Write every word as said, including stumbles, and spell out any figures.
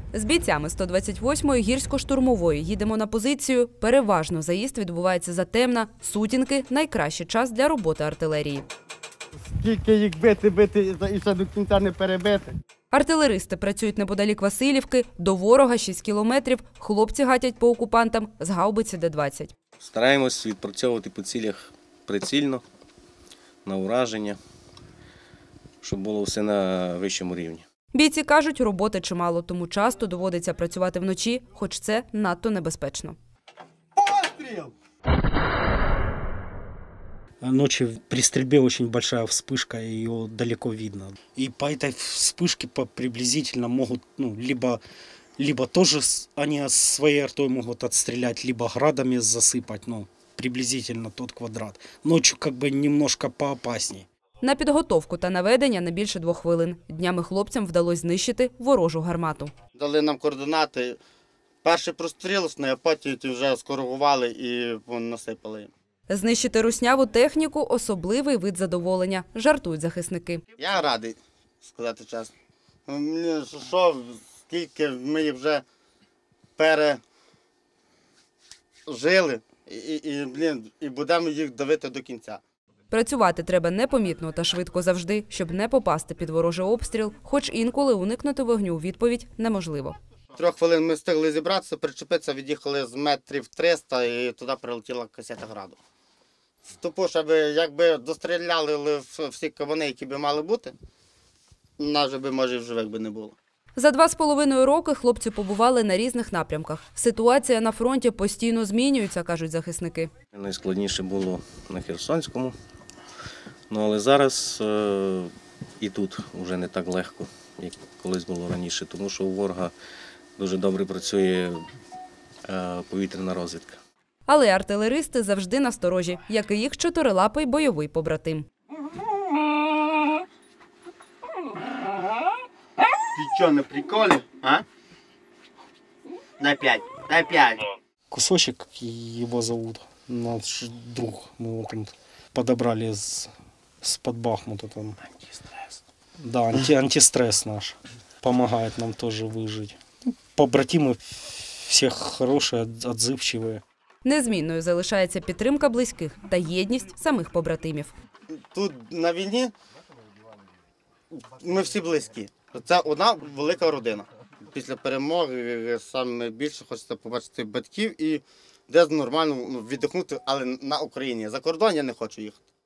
З бійцями сто двадцять восьмої гірсько-штурмової їдемо на позицію. Переважно заїзд відбувається затемна. Сутінки – найкращий час для роботи артилерії. Скільки їх бити, бити і ще до кінця не перебити. Артилеристи працюють неподалік Василівки, до ворога шість кілометрів. Хлопці гатять по окупантам з гаубиці Д двадцять. Стараємось відпрацьовувати по цілях прицільно, на ураження, щоб було все на вищому рівні. Бійці кажуть, роботи чимало, тому часто доводиться працювати вночі, хоч це надто небезпечно. Постріл! Ночью при стрельбе очень большая вспышка, ее далеко видно. И по этой вспышке приблизительно могут, ну, либо, либо тоже они своей артой могут отстрелять, либо градами засыпать, ну, приблизительно тот квадрат. Ночью как бы немножко поопасней. На підготовку та наведення не більше двох хвилин. Днями хлопцям вдалося знищити ворожу гармату. Дали нам координати. Перший простріл, а потім вже скоригували і насипали їм. Знищити русняву техніку – особливий вид задоволення, жартують захисники. Я радий, сказати чесно. Мені що, скільки ми їх вже пережили і, і, блін, і будемо їх давити до кінця. Працювати треба непомітно та швидко завжди, щоб не попасти під ворожий обстріл, хоч інколи уникнути вогню у відповідь неможливо. Трьох хвилин ми встигли зібратися, причепитися, від'їхали з метрів триста і туди прилетіла касета граду. Тому, щоб якби достріляли всі кавуни, які б мали бути, нас би, може, в живих би не було. За два з половиною роки хлопці побували на різних напрямках. Ситуація на фронті постійно змінюється, кажуть захисники. Найскладніше було на Херсонському, ну, але зараз е і тут вже не так легко, як колись було раніше, тому що у ворога дуже добре працює е повітряна розвідка. Але артилеристи завжди насторожі, як і їх чотирилапий бойовий побратим. Ти що, на приколі, а? Дай п'ять, дай п'ять. Кусочек, его зовут, наш друг. Мы его там подобрали с-под Бахмута. Там. Антистресс. Да, анти антистресс наш. Помогает нам тоже выжить. Побратимы всех хорошие, отзывчивые. Незмінною залишається підтримка близьких та єдність самих побратимів. Тут на війні ми всі близькі. Це одна велика родина. Після перемоги саме більше хочеться побачити батьків і десь нормально віддихнути, але на Україні. За кордон я не хочу їхати.